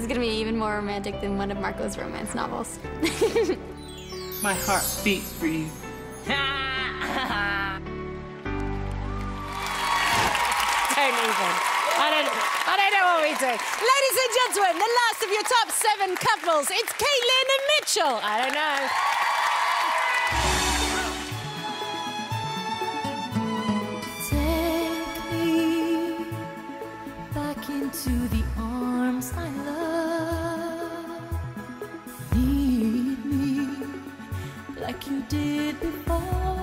gonna be even more romantic than one of Marco's romance novels. My heart beats for you. Don't even. I don't know what we do. Ladies and gentlemen, the last of your top 7 couples. It's Caitlyn and Mitchell. I don't know. Take me back into the arms I love. Lead me like you did before.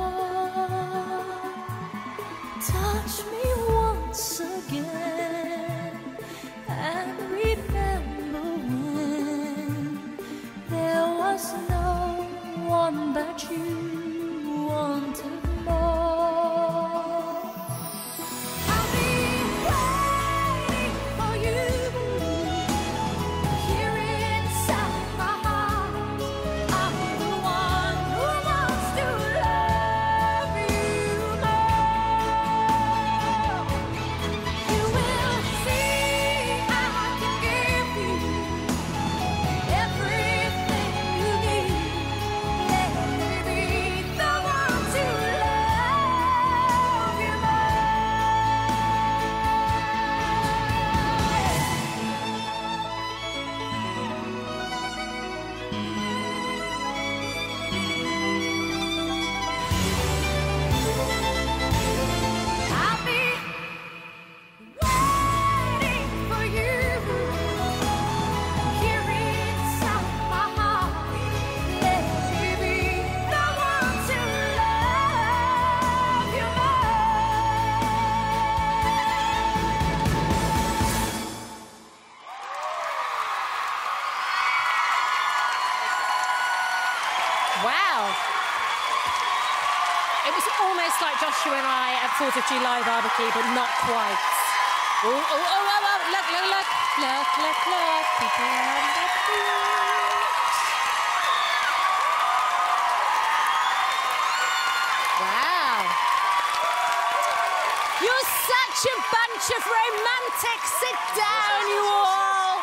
Touch me once again and remember when there was no one but you wanted more. I'll be waiting for you here inside my heart. I'm the one who wants to love you more. You will see I can give you everything you need. Let me be the one to love you I'll be waiting for you here inside my heart. Let me be the one to love you Wow. It was almost like Joshua and I at 4th of July barbecue, but not quite. Oh, oh, oh, oh, oh. Look, look, look. Look, look, look. People on the beach. Wow. You're such a bunch of romantics. Sit down, you all.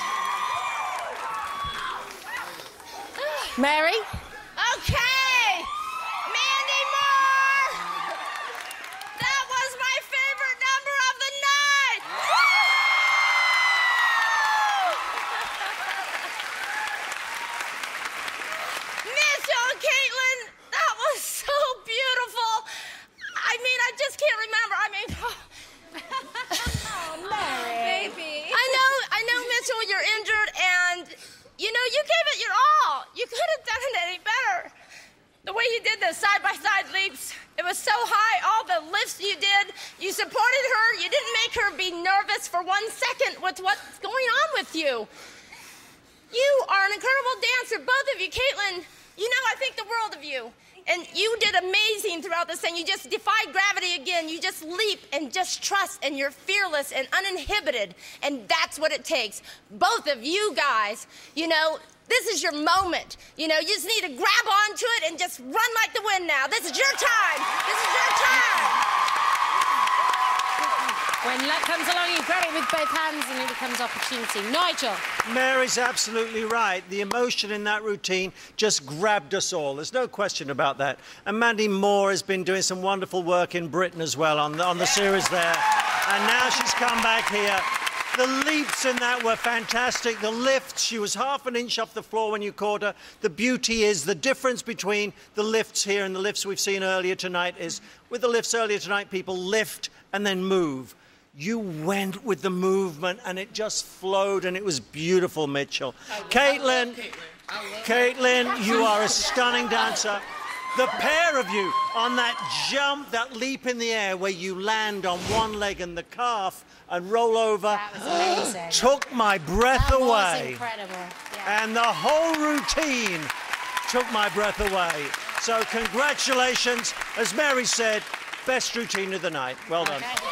Mary? Okay, Mandy Moore. That was my favorite number of the night. Mitchell and Caitlyn, that was so beautiful. I mean, I just can't remember. I mean, Oh, Mary. baby. I know, Mitchell, you're injured, and you know you gave it your all. You could have done it any better. The way you did the side-by-side leaps, it was so high. All the lifts you did, you supported her. You didn't make her be nervous for 1 second with what's going on with you. You are an incredible dancer, both of you. Caitlyn, you know I think the world of you. And you did amazing throughout this thing. You just defied gravity again. You just leap and just trust, and you're fearless and uninhibited. And that's what it takes. Both of you guys, you know, this is your moment. You know, you just need to grab onto it and just run like the wind now. This is your time. This is your time. When luck comes along, you grab it with both hands and it becomes opportunity. Nigel. Mary's absolutely right. The emotion in that routine just grabbed us all. There's no question about that. And Mandy Moore has been doing some wonderful work in Britain as well on the series there. And now she's come back here. The leaps in that were fantastic. The lifts, she was half an inch off the floor when you caught her. The beauty is the difference between the lifts here and the lifts we've seen earlier tonight is with the lifts earlier tonight, people lift and then move. You went with the movement and it just flowed and it was beautiful, Mitchell. Caitlyn, you are a stunning dancer. The pair of you on that jump, that leap in the air where you land on one leg and the calf and roll over, That was amazing. took my breath That was away. incredible. Yeah. And the whole routine took my breath away. So congratulations. As Mary said, best routine of the night. Well done. Okay.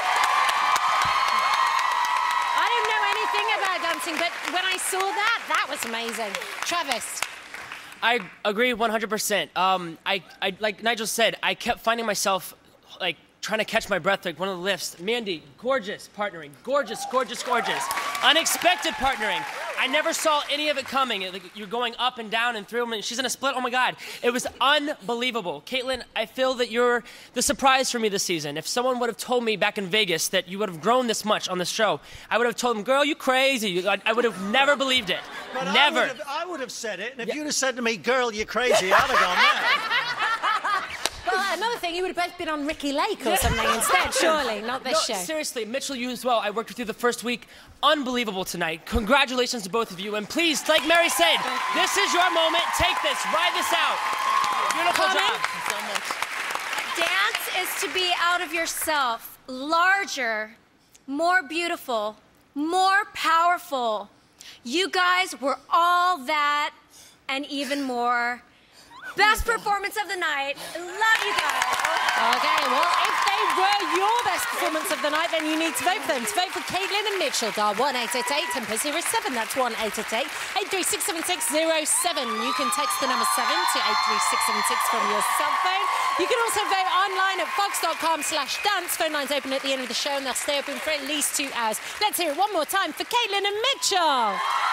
I don't know anything about dancing, but when I saw that, that was amazing. Travis. I agree 100%. I like Nigel said, I kept finding myself like trying to catch my breath like one of the lifts. Mandy, gorgeous partnering, gorgeous, gorgeous, gorgeous. Unexpected partnering. I never saw any of it coming. Like, you're going up and down and through them, and she's in a split. Oh my God. It was unbelievable. Caitlyn, I feel that you're the surprise for me this season. If someone would have told me back in Vegas that you would have grown this much on this show, I would have told them, girl, you crazy. I would have never believed it. But Never. I would have said it, and if you'd have said to me, girl, you're crazy, I'd have gone there. Well, another thing, you would have both been on Ricky Lake or something instead, surely, not this show. Seriously, Mitchell, you as well. I worked with you the first week. Unbelievable tonight. Congratulations to both of you. And please, like Mary said, this is your moment. Take this. Ride this out. Beautiful job. So much. Dance is to be out of yourself, larger, more beautiful, more powerful. You guys were all that and even more. Best performance of the night. Love you guys. Okay, well, if they were your best performance of the night, then you need to vote for them. To vote for Caitlyn and Mitchell, dial 1-888 1007. That's 1-888 8367607. You can text the number 7 to 83676 from your cell phone. You can also vote online at fox.com/dance. Phone lines open at the end of the show, and they'll stay open for at least 2 hours. Let's hear it one more time for Caitlyn and Mitchell.